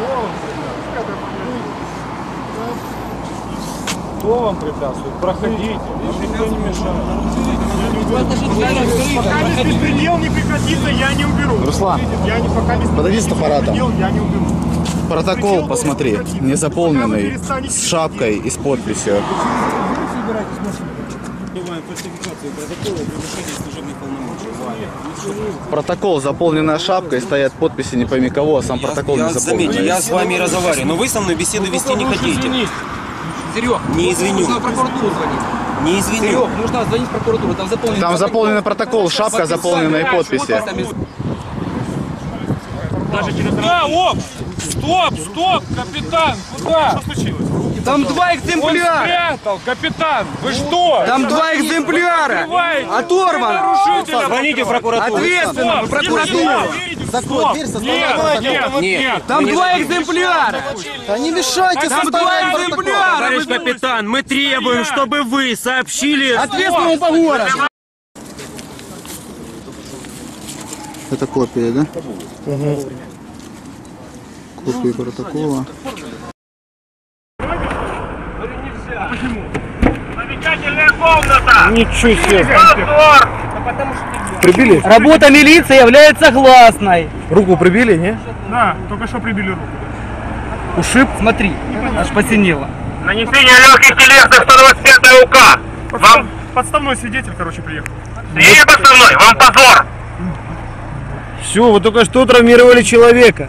Кто вам препятствует? Проходите. Никто не мешает. Пока беспредел не прекратится, я не уберу. Руслан, подойди с аппаратом. Я не уберу. Протокол посмотри, не заполненный, с шапкой и с подписью. Протокол, заполненная шапкой, стоят подписи не пойми кого, а сам протокол не заполненный. Заметьте, я с вами разговариваю, но вы со мной беседу вести не хотите. Серег, не извиню. Нужно в прокуратуру звонить. Не извиню. Серег, нужно звонить в прокуратуру. Там заполненный протокол, шапка заполненные подписи. Да, оп! Стоп, капитан, куда? Что случилось? Там 2 экземпляра! Он спрятал, капитан! Вы что? Там 2 экземпляра! Оторвано! Звоните в прокуратуру. Ответственно, в прокуратуру! Закрой дверь, составляй. Нет, там 2 экземпляра! Да не мешайте, там 2 экземпляра! Товарищ капитан, мы требуем, чтобы вы сообщили... Ответственному по городу! Это копия, да? Угу. Копия протокола. Почему? Замечательная комната! Ничего себе! Прибили? Работа милиции является гласной. Руку прибили, не? Да, только что прибили руку. Ушиб? Смотри, аж посинело. Нанесение легких телесных 125 УК. Вам Подставной свидетель, короче, приехал. не подставной, вам позор. Все, вы только что травмировали человека.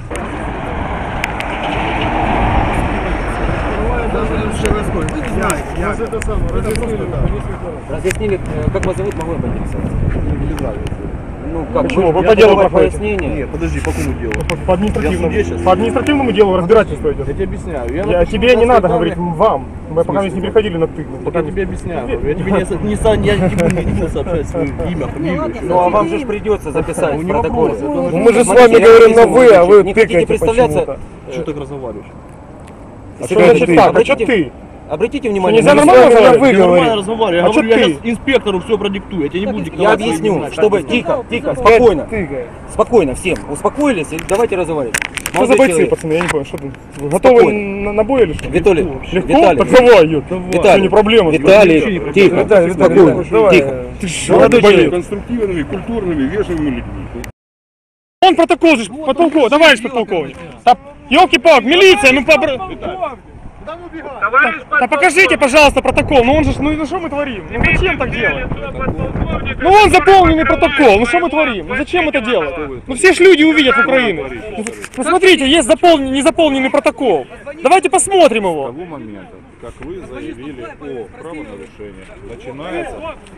Разъяснили, как вас зовут, могу я поинтересоваться? Ну, как, почему? Вы по делу проходите? Нет, подожди, по какому делу? По административному делу разбирательство идет. Я тебе объясняю. Тебе не надо говорить вам. Мы пока не приходили на ты. Я тебе объясняю. Я тебе не буду сообщать свое имя, фамилию. Ну, а вам же придется записать в протоколе. Мы же с вами говорим на вы, а вы не хотите представляться? Что так разговариваешь? А что значит так? А что ты? Обратите внимание, нельзя нормально Я говорить? нормально разговариваю. Я А говорю, что я ты? сейчас инспектору все продиктую. Я тебе не буду диктовать. я объясню, чтобы тихо, спокойно. Спокойно всем. Успокоились и давайте разговаривать. Что за бойцы, пацаны? Я не понял, что ты? Вы готовы на бой или что? Виталий, легко? Виталий. Так давай, Юр. Виталий, не проблема. Виталий, тихо, спокойно, тихо. Ты что, молодой человек? Конструктивными, культурными, вежливыми людьми. Он протокол же, подполковник, товарищ подполковник. Ёлки-палки, милиция, ну да покажите, пожалуйста, протокол. Ну он же, ну что мы творим? Ну зачем так делать? Ну он заполненный протокол, ну что мы творим? Ну зачем это делать? Ну все ж люди увидят Украину. Посмотрите, есть незаполненный протокол. Давайте посмотрим его. С того момента, как вы заявили о правонарушении, начинается...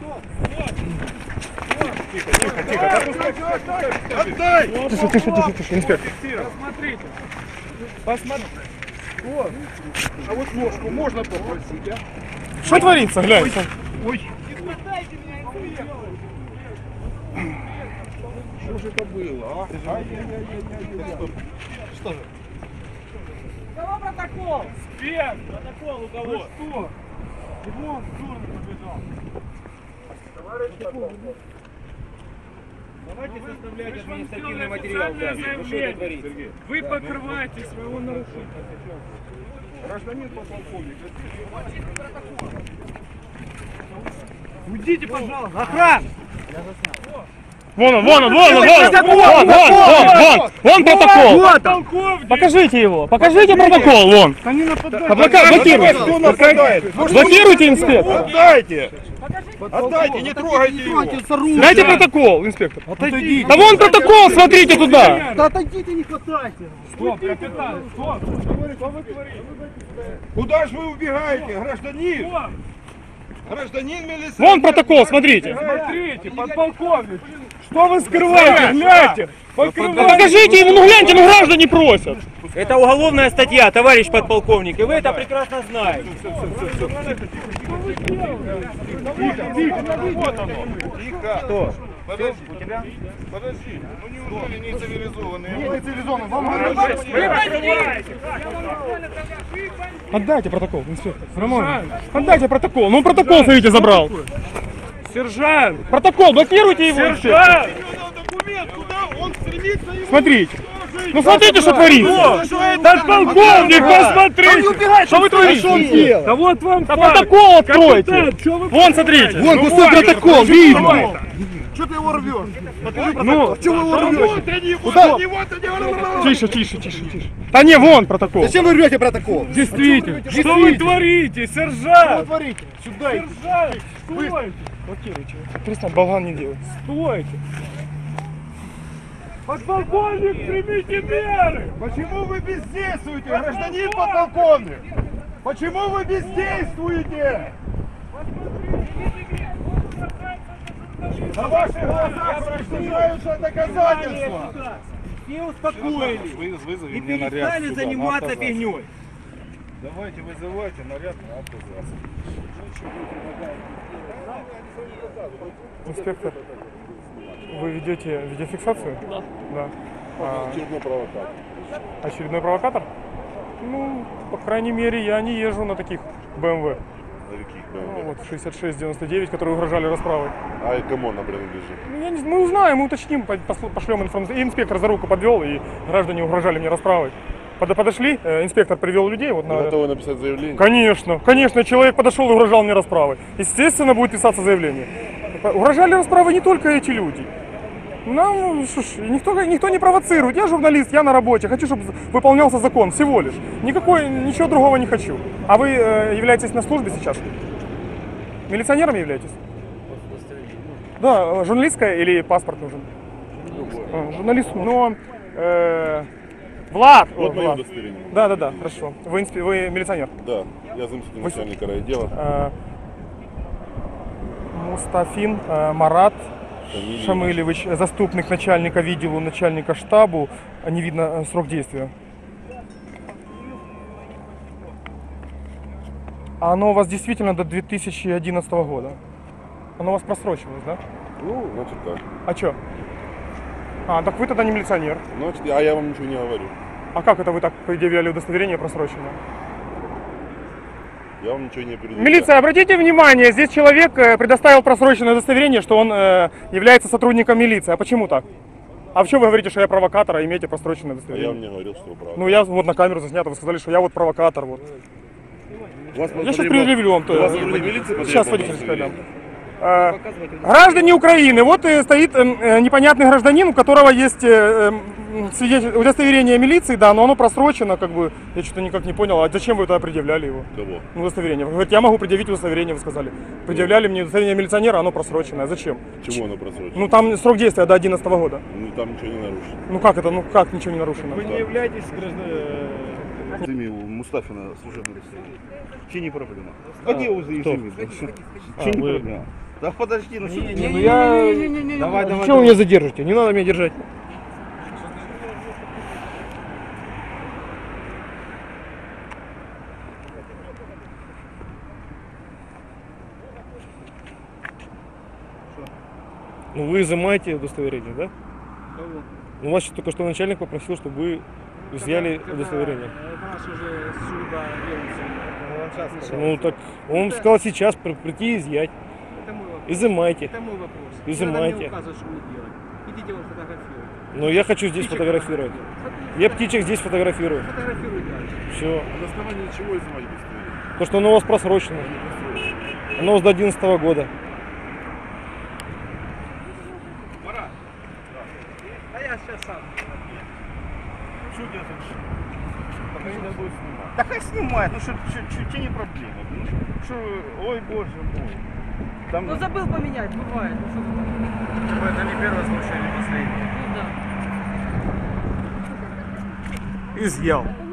Тихо. Тише, инспектор. Посмотрите. А вот ножку можно попросить, а? Что творится, глянь? Ой. Что же это было, а? Что же? Кого протокол? Спец! Протокол у кого? Что? Его в сторону побежал. Товарищ полковник. Давайте составлять административный материал. Вы покрываете своего нарушителя. Гражданин подполковник. Уйдите, пожалуйста. Охрана! Вон протокол! Покажите его! Покажите протокол, вон! Блокируйте, инспектор! Отдайте! Отдайте, не трогайте его! Дайте протокол, инспектор! Да вон протокол, смотрите туда! Да отойдите, не хватайте. Стоп, капитан, стоп! Куда же вы убегаете, гражданин? Гражданин милиционер! Вон протокол, смотрите! Смотрите, подполковник! Что вы скрываете? Гляньте! Покажите ему, ну гляньте, ну граждане просят! Это уголовная статья, товарищ подполковник, и вы это прекрасно знаете. Тихо! Что? Подожди, у тебя? Подожди, ну неужели не цивилизованные? Не цивилизованные, вам отдайте протокол, инспектор. Нормально. Отдайте протокол. Ну протокол, смотрите, забрал. Сержант! Протокол, блокируйте его. Сержант! Документ, куда он стремится? Смотрите. Ну смотрите, что творится. Подполковник, посмотрите. Что вы творите? Да вот вам Протокол откройте. Вон, смотрите. Вон пустой протокол, видно. Что ты его рвешь? Ну, Чего вы его рвете? Куда? тише, тише, тише, тише. Да не, вон протокол. Зачем вы рвете протокол? Действительно. Что вы творите, Что вы сержант? творите? Сюда. Стойте. Блокируйте. Перестань, болган не делай. Стойте. Подполковник, примите меры. Почему вы бездействуете, гражданин подполковник? Почему вы бездействуете? На ваших глазах растворяются доказательства. Все успокоились Вызови и мне наряд перестали сюда, заниматься на автозак. фигней. Давайте вызывайте наряд на автозас. Инспектор, вы ведете видеофиксацию? Да. Очередной провокатор. Очередной провокатор? Ну, по крайней мере, я не езжу на таких BMW. На каких Ну, BMW? вот 66-99, которые угрожали расправой. А и кому она принадлежит? Ну, я не знаю, мы узнаем, мы уточним, пошлем информацию. И инспектор за руку подвел, и граждане угрожали мне расправой. Подошли, инспектор привел людей. Вот Вы на... готовы написать заявление? Конечно, конечно, человек подошел и угрожал мне расправой. Естественно, будет писаться заявление. Угрожали расправой не только эти люди. Нам, что ж, никто не провоцирует. Я журналист, я на работе. Хочу, чтобы выполнялся закон, всего лишь. Ничего другого не хочу. А вы являетесь на службе сейчас? Милиционером являетесь? Да, журналистская или паспорт нужен? Журналист, но... Влад! Вот мое Влад. удостоверение. Да, хорошо. Вы милиционер? Да, я заместитель начальника райотдела. Мустафин Марат Фамилия. Шамилевич, заступник начальника відділу, начальника штабу. Не видно срок действия. А оно у вас действительно до 2011 года? Оно у вас просрочилось, да? Ну, значит так. А чё? А, так вы тогда не милиционер. Значит, а я вам ничего не говорю. А как это вы так предъявляли удостоверение просроченное? Я вам ничего не передаю. Милиция, обратите внимание, здесь человек предоставил просроченное удостоверение, что он является сотрудником милиции. А почему так? А в чем вы говорите, что я провокатор, а имеете просроченное А я удостоверение? вам не говорил, что вы правы. Ну я вот на камеру заснято, вы сказали, что я вот провокатор. Вот. Я сейчас предъявлю вам. У вас сотрудник милиции Сейчас потребовал водительская дам. удостоверение? Граждане Украины, вот стоит непонятный гражданин, у которого есть удостоверение милиции, да, но оно просрочено, как бы, я что-то никак не понял, а зачем вы тогда предъявляли его? Кого? Ну, удостоверение. Вы говорите, я могу предъявить удостоверение, вы сказали. Предъявляли мне удостоверение милиционера, оно просроченное. Зачем? Чему оно просрочено? Ну, там срок действия до 2011 года. Ну, там ничего не нарушено. Ну, как это? Ну, как ничего не нарушено? Не являетесь гражданином. Изыми у Мустафина служебное удостоверение. Че не проблема? А где уже изыми? Че не проблема? Да подожди, ну что ты? Давай. Чего вы меня задержите? Не надо меня держать. Ну вы изымаете удостоверение, да? Ну, вас только что начальник попросил, чтобы вы изъяли удостоверение. Ну так, он сказал сейчас прийти и изъять. Изымайте. Это мой вопрос. Изымайте. Не указывают, что мне делать. Идите вот фотографировать. Но я хочу здесь фотографировать. Я птичек здесь фотографирую. Фотографируй дальше. Все. А на основании чего изымать удостоверение? То, что оно у вас просрочено. Оно у вас до 2011 года. А я сейчас сам. Что у тебя тут? Пока не будет снимать. Да хай снимает, ну что не проблема. Ну, что, ой боже мой. Там... Ну забыл поменять, бывает. Ну, что ты? Это не первый случай, не последний. Ну да. Изъял.